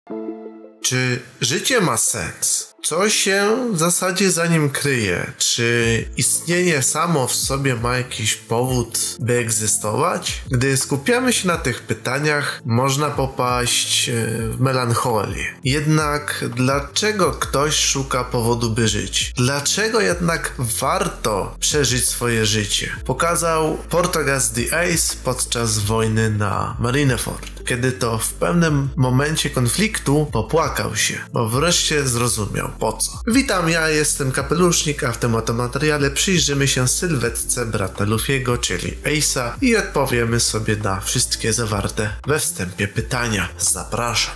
Czy życie ma sens? Co się w zasadzie za nim kryje? Czy istnienie samo w sobie ma jakiś powód, by egzystować? Gdy skupiamy się na tych pytaniach, można popaść w melancholię. Jednak dlaczego ktoś szuka powodu, by żyć? Dlaczego jednak warto przeżyć swoje życie? Pokazał Portgas the Ace podczas wojny na Marineford. Kiedy to w pewnym momencie konfliktu popłakał się, bo wreszcie zrozumiał po co. Witam, ja jestem Kapelusznik, a w tym oto materiale przyjrzymy się sylwetce brata Luffy'ego, czyli Ace'a, i odpowiemy sobie na wszystkie zawarte we wstępie pytania. Zapraszam.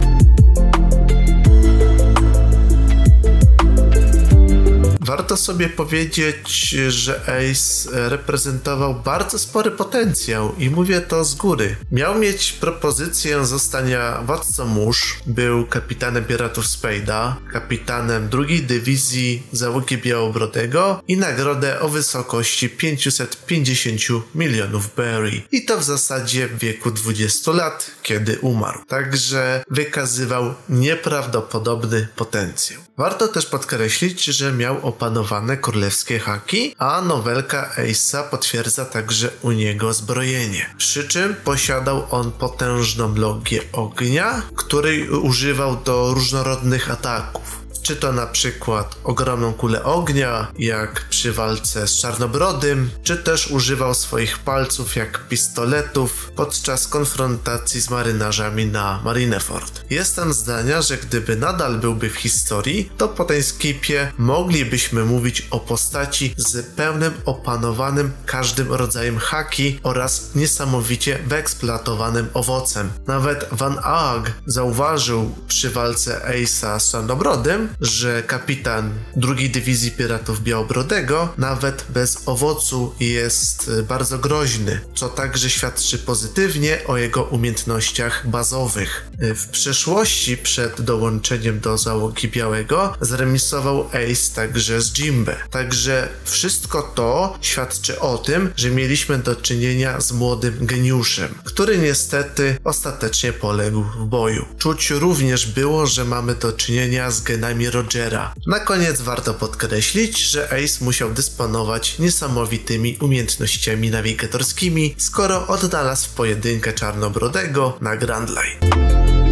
Warto sobie powiedzieć, że Ace reprezentował bardzo spory potencjał i mówię to z góry. Miał mieć propozycję zostania władcą mórz, był kapitanem piratów Spade'a, kapitanem drugiej dywizji załogi Białobrodego i nagrodę o wysokości 550 milionów berry. I to w zasadzie w wieku 20 lat, kiedy umarł. Także wykazywał nieprawdopodobny potencjał. Warto też podkreślić, że miał opanowane królewskie haki, a nowelka Ace'a potwierdza także u niego zbrojenie. Przy czym posiadał on potężną logię ognia, której używał do różnorodnych ataków. Czy to na przykład ogromną kulę ognia, jak przy walce z Czarnobrodym, czy też używał swoich palców jak pistoletów podczas konfrontacji z marynarzami na Marineford. Jestem zdania, że gdyby nadal byłby w historii, to po tej skipie moglibyśmy mówić o postaci z pełnym opanowanym każdym rodzajem haki oraz niesamowicie wyeksploatowanym owocem. Nawet Van Aag zauważył przy walce Ace'a z Czarnobrodym, że kapitan drugiej dywizji piratów Białobrodego nawet bez owocu jest bardzo groźny, co także świadczy pozytywnie o jego umiejętnościach bazowych. W przeszłości przed dołączeniem do załogi Białego zremisował Ace także z Jinbe. Także wszystko to świadczy o tym, że mieliśmy do czynienia z młodym geniuszem, który niestety ostatecznie poległ w boju. Czuć również było, że mamy do czynienia z genami Rogera. Na koniec warto podkreślić, że Ace musiał dysponować niesamowitymi umiejętnościami nawigatorskimi, skoro odnalazł pojedynkę Czarnobrodego na Grand Line.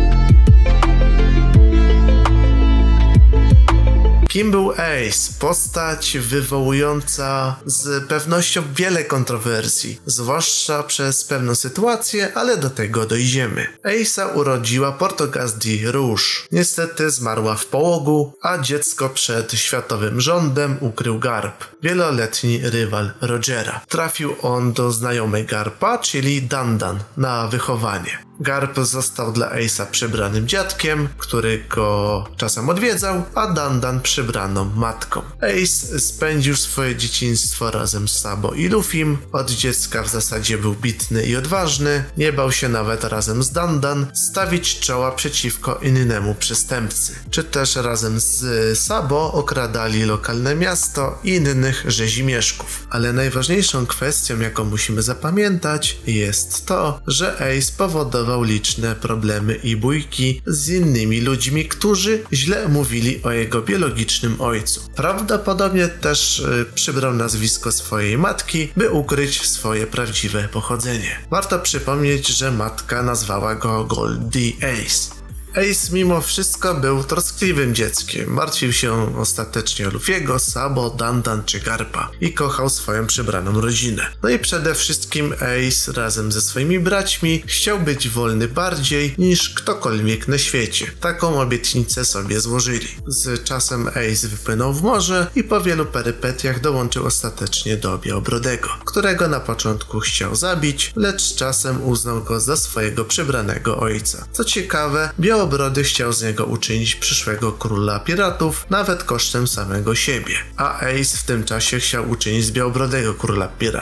Kim był Ace? Postać wywołująca z pewnością wiele kontrowersji, zwłaszcza przez pewną sytuację, ale do tego dojdziemy. Ace'a urodziła Portgas the Rouge. Niestety zmarła w połogu, a dziecko przed światowym rządem ukrył Garp, wieloletni rywal Rogera. Trafił on do znajomej Garpa, czyli Dandan, na wychowanie. Garp został dla Ace'a przybranym dziadkiem, który go czasem odwiedzał, a Dandan przybraną matką. Ace spędził swoje dzieciństwo razem z Sabo i Luffym. Od dziecka w zasadzie był bitny i odważny, nie bał się nawet razem z Dandan stawić czoła przeciwko innemu przestępcy. Czy też razem z Sabo okradali lokalne miasto i innych rzezimieszków. Ale najważniejszą kwestią, jaką musimy zapamiętać, jest to, że Ace powodował liczne problemy i bójki z innymi ludźmi, którzy źle mówili o jego biologicznym ojcu. Prawdopodobnie też przybrał nazwisko swojej matki, by ukryć swoje prawdziwe pochodzenie. Warto przypomnieć, że matka nazwała go Goldie Ace. Ace mimo wszystko był troskliwym dzieckiem, martwił się ostatecznie o Luffy'ego, Sabo, Dandan czy Garpa i kochał swoją przybraną rodzinę. No i przede wszystkim Ace razem ze swoimi braćmi chciał być wolny bardziej niż ktokolwiek na świecie. Taką obietnicę sobie złożyli. Z czasem Ace wypłynął w morze i po wielu perypetiach dołączył ostatecznie do Białobrodego, którego na początku chciał zabić, lecz z czasem uznał go za swojego przybranego ojca. Co ciekawe, Białobrody chciał z niego uczynić przyszłego króla piratów, nawet kosztem samego siebie, a Ace w tym czasie chciał uczynić z Białobrodego króla piratów.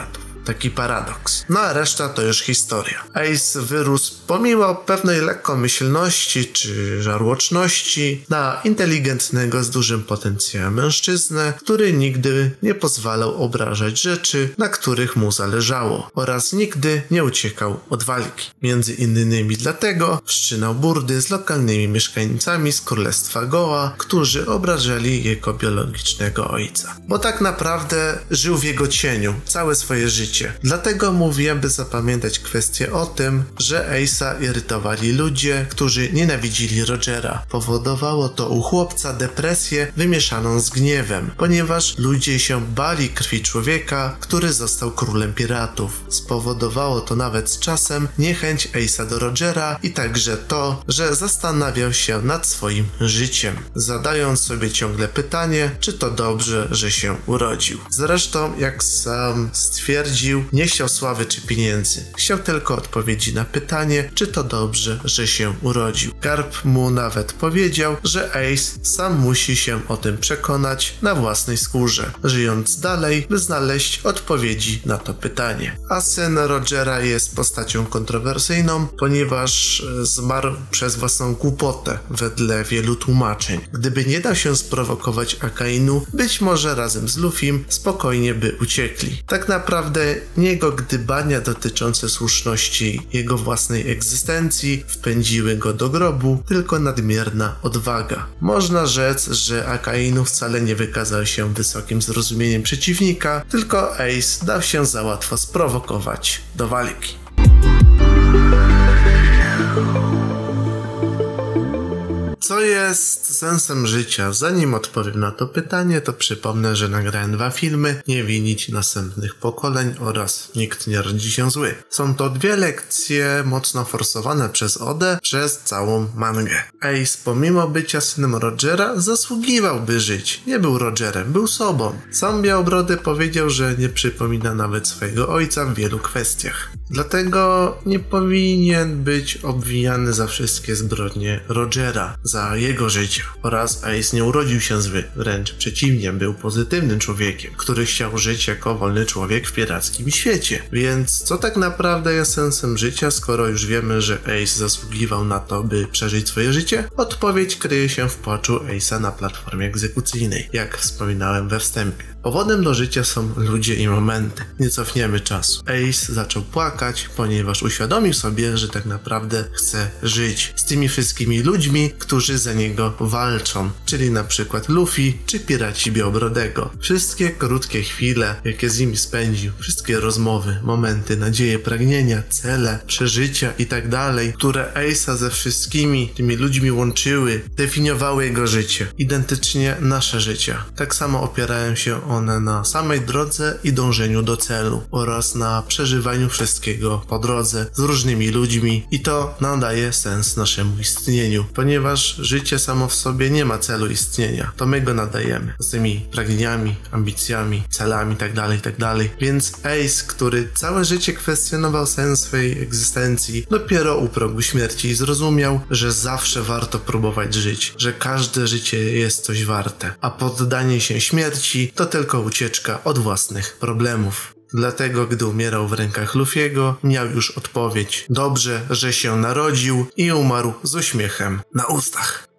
Taki paradoks. No a reszta to już historia. Ace wyrósł pomimo pewnej lekkomyślności czy żarłoczności na inteligentnego z dużym potencjałem mężczyznę, który nigdy nie pozwalał obrażać rzeczy, na których mu zależało, oraz nigdy nie uciekał od walki. Między innymi dlatego wszczynał burdy z lokalnymi mieszkańcami z Królestwa Goa, którzy obrażali jego biologicznego ojca. Bo tak naprawdę żył w jego cieniu całe swoje życie. Dlatego mówiłem, by zapamiętać kwestię o tym, że Ace'a irytowali ludzie, którzy nienawidzili Rogera. Powodowało to u chłopca depresję wymieszaną z gniewem, ponieważ ludzie się bali krwi człowieka, który został królem piratów. Spowodowało to nawet z czasem niechęć Ace'a do Rogera i także to, że zastanawiał się nad swoim życiem, zadając sobie ciągle pytanie, czy to dobrze, że się urodził. Zresztą, jak sam stwierdził, nie chciał sławy czy pieniędzy. Chciał tylko odpowiedzi na pytanie, czy to dobrze, że się urodził. Garp mu nawet powiedział, że Ace sam musi się o tym przekonać na własnej skórze, żyjąc dalej, by znaleźć odpowiedzi na to pytanie. A syn Rogera jest postacią kontrowersyjną, ponieważ zmarł przez własną głupotę, wedle wielu tłumaczeń. Gdyby nie dał się sprowokować Akainu, być może razem z Luffym spokojnie by uciekli. Tak naprawdę nie jego gdybania dotyczące słuszności jego własnej egzystencji wpędziły go do grobu, tylko nadmierna odwaga. Można rzec, że Akainu wcale nie wykazał się wysokim zrozumieniem przeciwnika, tylko Ace dał się za łatwo sprowokować do walki. Co jest sensem życia? Zanim odpowiem na to pytanie, to przypomnę, że nagrałem 2 filmy, Nie winić następnych pokoleń oraz Nikt nie rodzi się zły. Są to 2 lekcje mocno forsowane przez Odę przez całą mangę. Ace pomimo bycia synem Rogera zasługiwałby żyć. Nie był Rogerem, był sobą. Sam Białobrody powiedział, że nie przypomina nawet swojego ojca w wielu kwestiach. Dlatego nie powinien być obwijany za wszystkie zbrodnie Rogera, za jego życie. Oraz Ace nie urodził się zły, wręcz przeciwnie, był pozytywnym człowiekiem, który chciał żyć jako wolny człowiek w pirackim świecie. Więc co tak naprawdę jest sensem życia, skoro już wiemy, że Ace zasługiwał na to, by przeżyć swoje życie? Odpowiedź kryje się w płaczu Ace'a na platformie egzekucyjnej, jak wspominałem we wstępie. Powodem do życia są ludzie i momenty. Nie cofniemy czasu. Ace zaczął płakać, ponieważ uświadomił sobie, że tak naprawdę chce żyć z tymi wszystkimi ludźmi, którzy za niego walczą, czyli na przykład Luffy czy piraci Białobrodego. Wszystkie krótkie chwile, jakie z nimi spędził, wszystkie rozmowy, momenty, nadzieje, pragnienia, cele, przeżycia itd., które Ace'a ze wszystkimi tymi ludźmi łączyły, definiowały jego życie. Identycznie nasze życia. Tak samo opierają się one na samej drodze i dążeniu do celu oraz na przeżywaniu wszystkiego po drodze z różnymi ludźmi i to nadaje sens naszemu istnieniu, ponieważ życie samo w sobie nie ma celu istnienia, to my go nadajemy z tymi pragnieniami, ambicjami, celami itd. Więc Ace, który całe życie kwestionował sens swojej egzystencji, dopiero u progu śmierci zrozumiał, że zawsze warto próbować żyć, że każde życie jest coś warte, a poddanie się śmierci to tylko ucieczka od własnych problemów. Dlatego, gdy umierał w rękach Luffy'ego, miał już odpowiedź. Dobrze, że się narodził i umarł z uśmiechem na ustach.